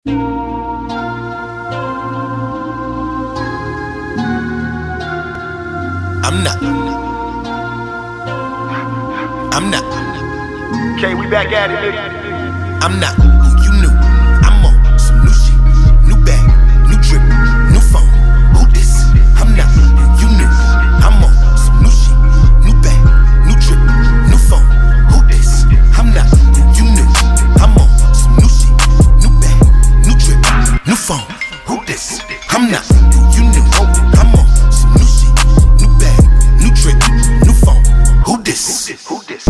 I'm not. Okay, we back at it, nigga. I'm not who you knew. I'm on some new shit, new bag, new drip, new phone. Who this? I'm not who you knew. I'm on some new shit, new bag, new drip, new phone. Who this? I'm not who you knew. I'm on some new shit, new bag, new drip, new phone. Who this? I'm not who you knew. I'm on some new shit, new bag, new drip, new phone. Who this? Who this?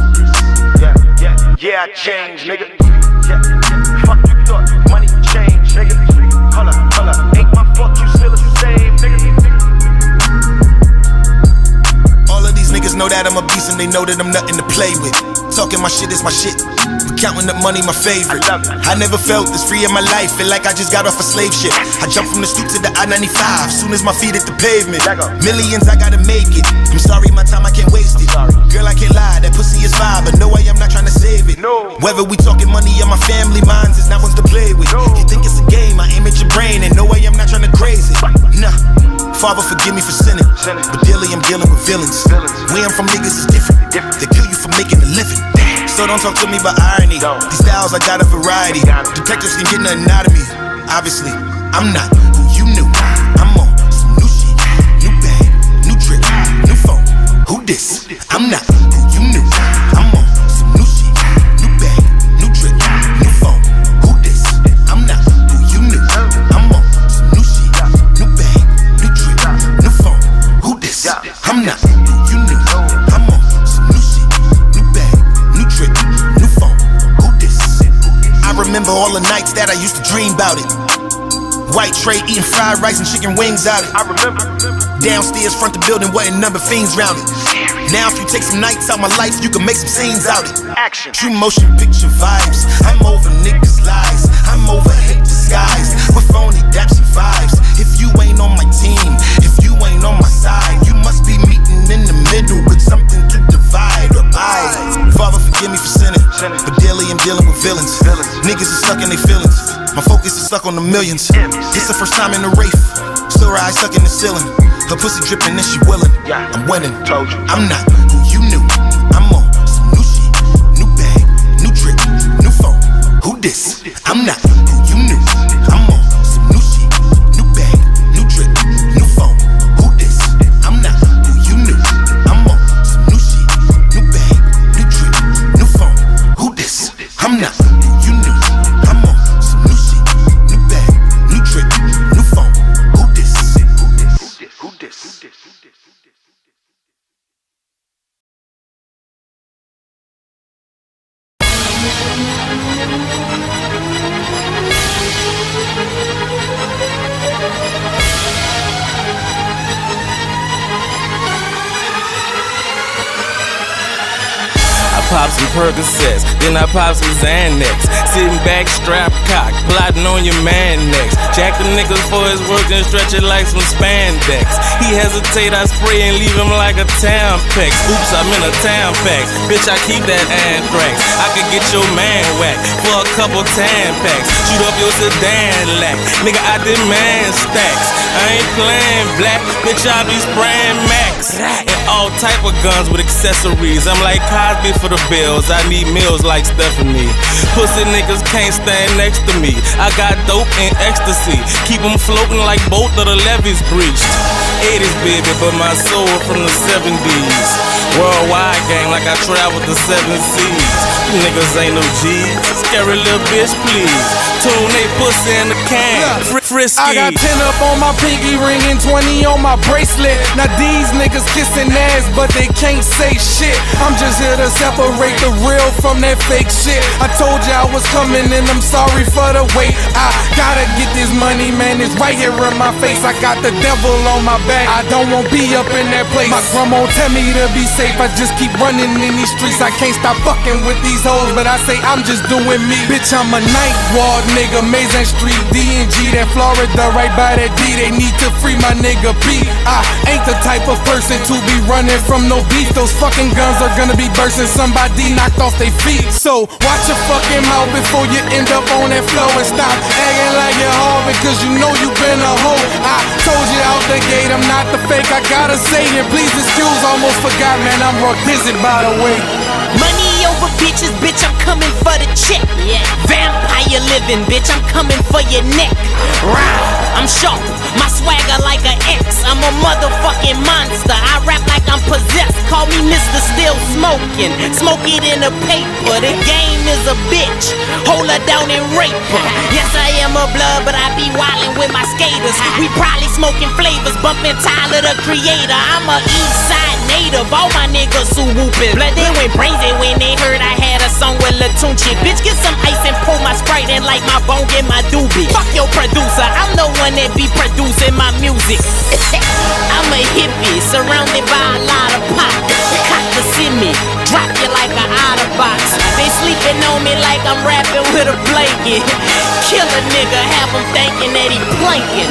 Yeah, I changed, nigga. Yeah, fuck you thought, money changed, nigga. Hold up, ain't my fault, you still the same, nigga. All of these niggas know that I'm a beast and they know that I'm nothing to play with. Talking my shit is my shit, but counting up money my favorite. I never felt this free in my life, feel like I just got off a slave ship. I jumped from the stoop to the I-95, soon as my feet hit the pavement. Millions, I gotta make it. I'm sorry, my time, I can't waste it. Girl, I can't lie, that pussy is fine, but no way, I'm not trying to save it. Whether we talking money or my family, mines is not ones to play with. You think it's a game, I aim at your brain, and no way, I'm not trying to craze it. Nah, Father, forgive me for sinning, but daily I'm dealing with villains. Where I'm from, niggas is different. They kill you for making a living. So don't talk to me about irony. These styles, I got a variety. Detectives can get nothing out of me. Obviously, I'm not who you knew. I'm on some new shit, new bag, new drip, new phone. Who this? I'm not who you knew. I'm on some new shit, new bag, new drip, new phone. Who this? I'm not who you knew. I'm on some new shit, new bag, new drip, new phone. Who this? I'm not who you knew. I'm on some new shit, new bag, new drip, new phone. Who this? I remember all the nights that I used to dream about it. White tray eating fried rice and chicken wings out it. I remember. Downstairs front the building wasn't number fiends round it. Now if you take some nights out my life, you can make some scenes out it. Action. True motion picture vibes. I'm over niggas' lies. I'm over hate disguise with phony daps and vibes. If you ain't on my team, if you ain't on my side, you must be meeting in the middle with something to divide or buy. Father, forgive me for sinning, but daily I'm dealing with villains. Niggas are stuck in their feelings. My focus is stuck on the millions. It's the first time in the Wraith. Still eyes stuck in the ceiling. Her pussy dripping and she willing. I'm winning. Told you. I'm not who you knew. I'm on some new shit, new bag, new drip, new phone. Who this? I'm not who you knew. I'm on some new shit, new bag, new drip, new phone. Who this? I'm not who you knew. I'm on some new shit, new bag, new drip, new phone. Who this? I'm not who you knew. I'm on some new shit, new bag, new drip, new phone. Who this? Who this? Pop some Percocets, then I pop some Xanax. Sitting back, strap cock, plotting on your man next. Jack the niggas for his work and stretch it like some spandex. He hesitate, I spray and leave him like a Tampax. Oops, I'm in a Tampax. Bitch, I keep that anthrax. I could get your man whacked for a couple Tampax. Shoot up your sedan lack. Nigga, I demand stacks. I ain't playing black, bitch, I be spraying Max. And all type of guns with accessories. I'm like Cosby for the bills, I need meals like Stephanie. Pussy niggas can't stand next to me. I got dope and ecstasy, keep them floating like both of the levees breached. 80s baby, but my soul from the 70s. Worldwide gang like I traveled the 7 seas. You niggas ain't no G's, scary little bitch please. Tune they pussy in the can, frisky. I got 10 up on my pinky ring and 20 on my bracelet. Now these niggas kissing ass, but they can't say shit. I'm just here to separate the real from that fake shit. I told you I was coming and I'm sorry for the wait. I gotta get this money, man, it's right here in my face. I got the devil on my back, I don't want be up in that place. My grandma tell me to be safe. I just keep running in these streets. I can't stop fucking with these hoes, but I say I'm just doing me. Bitch, I'm a Ninth Ward nigga, Mason Street, D&G, that Florida, right by that D. They need to free my nigga P. I ain't the type of person to be running from no beef. Those fucking guns are gonna be bursting. Somebody knocked off their feet. So watch your fucking mouth before you end up on that floor, and stop acting like you're hard because you know you been a hoe. I told you out the gate, I'm not the fake. I gotta say it, please excuse, almost forgot, man, I'm rock dizzy by the way. Money over bitches, bitch, I'm coming for the check. Yeah. Vampire living, bitch, I'm coming for your neck. Rah, I'm sharp, my swagger like an X. I'm a motherfucking monster, I rap like I'm possessed. Call me Mr. Still Smoking, smoke it in the paper. The game is a bitch, hold her down and rape her. Yes, I am a blood, but I be wildin' with my skaters. We probably smoking flavors, bumping Tyler the Creator. I'm a east side native, all my niggas who whoopin'. Blood, they went brazy when they heard I had a song with Latunchi. Bitch, get some ice and pour my Sprite in like my bone get my doobie. Fuck your producer, I'm the one that be producing my music. I'm a hippie, surrounded by a lot of pop. Cock to see me, drop you like an OtterBox. They sleeping on me like I'm rapping with a blanket. Kill a nigga, have him thinking that he planking.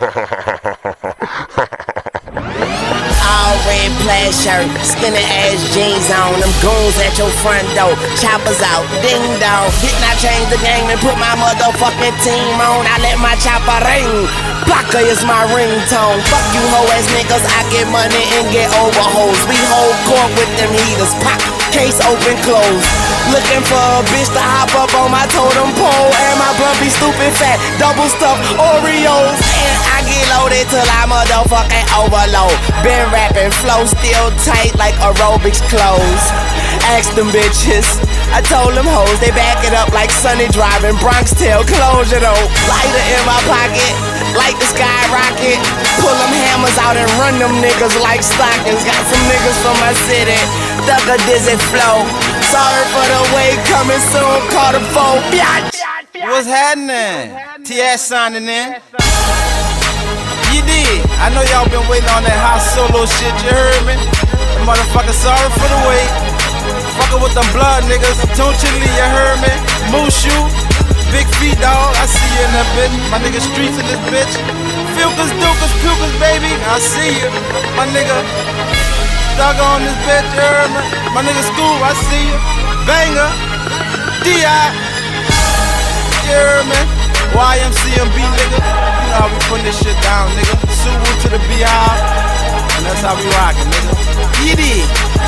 All red plaid shirt, skinny ass jeans on. Them goons at your front door, choppers out, ding dong. Didn't I change the game and put my motherfucking team on? I let my chopper ring, blocker is my ringtone. Fuck you hoe ass niggas, I get money and get over hoes. We hold court with them heaters, pop, case open, close. Looking for a bitch to hop up on my totem pole. And my blunt be stupid fat, double stuffed Oreos. And I get loaded till I motherfucking overload. Been rapping, flow still tight like aerobics clothes. Ask them bitches, I told them hoes, they back it up like Sunny driving Bronx tail closure though. Lighter in my pocket, like the skyrocket. Pull them hammers out and run them niggas like stockings. Got some niggas from my city, duck a dizzy flow. Sorry for the wait, coming soon, call the phone. What's happening? TS signing in. You did. I know y'all been waiting on that hot solo shit, you heard me? Motherfucker, sorry for the wait. Fuckin' with them blood niggas. Don't you leave, you heard me? Mooshu, big feet dog, I see you in that bitch. My nigga streets in this bitch. Filkers, dukers, pukers, baby, I see you. My nigga, dog on this bitch, you heard me? My nigga School, I see you. Banger, D.I. You heard me? YMCMB, nigga. You know how we putting this shit down, nigga. Suwu to the B.I. And that's how we rockin', nigga. You did.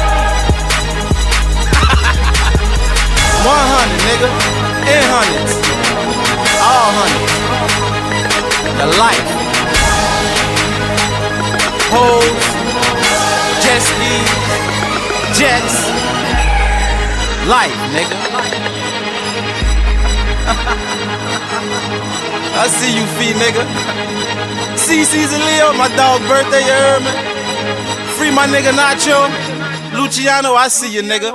100, nigga. In hundreds. All hundreds. The life. Hoes. Jet skis. Jets. Life, nigga. I see you, feet, nigga. CC's and Leo, my dog birthday, you heard me? Free my nigga Nacho. Luciano, I see you, nigga.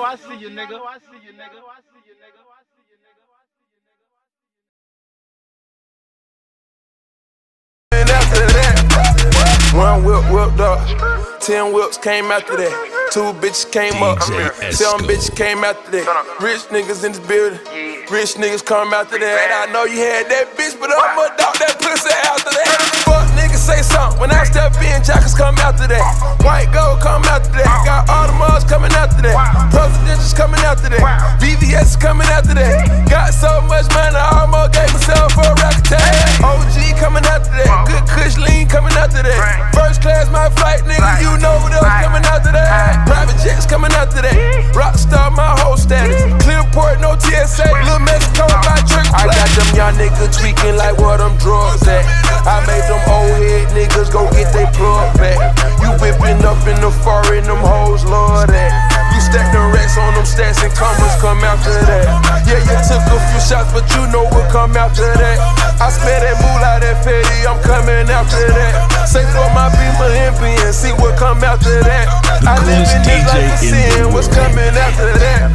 And after that, one whip whipped up, 10 whips came after that. 2 bitches came up, 7 bitches came after that. Rich niggas in this building, rich niggas come after that. I know you had that bitch, but I'ma dog that pussy after that. Fuck niggas say something, when I step in, jackets come after that. White gold come after that. Got Audemars coming after that. Presidentials coming after that. VVS coming after that. Got so much money, I almost gave myself a rack tag. OG coming after that. Good Kush lean coming after that. First class my flight, nigga, you know what else coming after that. Private jets coming after that. Rockstar, my whole status. Clearport, no TSA. Little Mexico, by trick. I got them young niggas tweaking like where them drugs at. I made them old head niggas go get they plug back. You whipping up in the foreign, them hoes love that. You stack the racks on them stacks and commas come after that. Yeah, you took a few shots, but you know what come after that. I smell that moolah, that fatty, I'm coming after that. Say for my Beamer MP and see what come after that. I live in this life of sin, what's coming after that?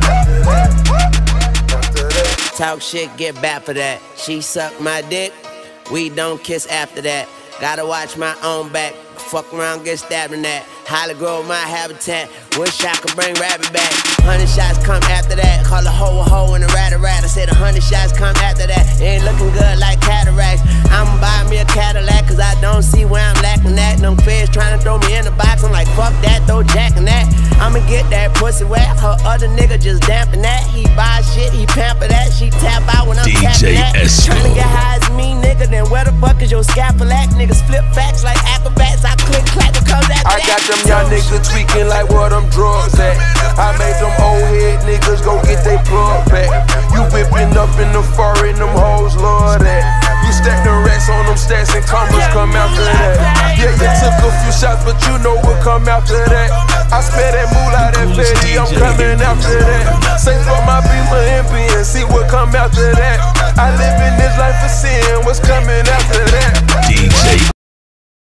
Talk shit, get back for that. She suck my dick, we don't kiss after that. Gotta watch my own back. Fuck around, get stabbed in that. Holly Grove, my habitat. Wish I could bring rabbit back. 100 shots come after that. Call a hoe and a rat. I said 100 shots come after that. Ain't looking good like cataracts. I'ma buy me a Cadillac, cause I don't see where I'm lacking at. Them feds trying to throw me in the box. I'm like, fuck that, throw Jack in that. I'ma get that pussy wet. Her other nigga just damping that. He buy shit, he pamper that. She tap out when I'm tapping that. Tryna get high as me, nigga. Then where the fuck is your scalpel at? Niggas flip facts like acrobats. I click clack because that. I got them young niggas tweaking like where them drugs at. I made them old head niggas go get they plug back. You whipping up in the foreign, them hoes love that. You stack the racks on them stacks and commas come after that. Yeah, you took a few shots, but you know what come after that. I spare that moolah, that petty, I'm coming after that. Say fuck my Beamer MP and see what come after that. I live in this life of sin, what's coming after that?